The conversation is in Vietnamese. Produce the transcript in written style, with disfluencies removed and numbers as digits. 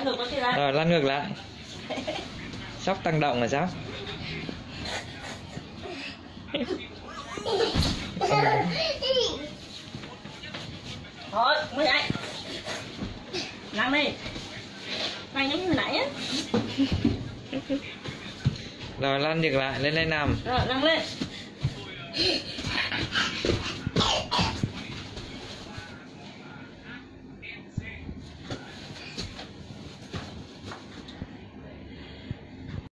ngược nó kia ra. Rồi lăn ngược lại. Sóc tăng động là sao? Thôi, mới dậy. Lăn đi. Lăn giống như hồi nãy á. Rồi lăn ngược lại, lên đây nằm. Rồi, lăn lên.